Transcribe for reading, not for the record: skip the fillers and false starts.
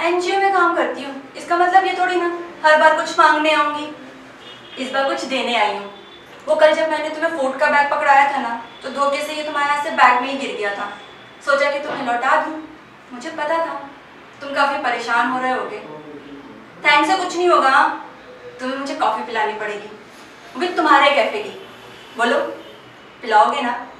NGO में काम करती हूँ, इसका मतलब ये थोड़ी ना हर बार कुछ मांगने आऊंगी। इस बार कुछ देने आई हूँ। वो कल जब मैंने तुम्हें फूड का बैग पकड़ाया था ना, तो धोखे से ये तुम्हारे हाथ से बैग में ही गिर गया था। सोचा कि तुम्हें लौटा दूँ। मुझे पता था तुम काफी परेशान हो रहे होगे। थैंक्स से कुछ नहीं होगा। तुम्हें मुझे कॉफी पिलानी पड़ेगी, वो भी तुम्हारे कैफे की। बोलो, पिलाओगे ना?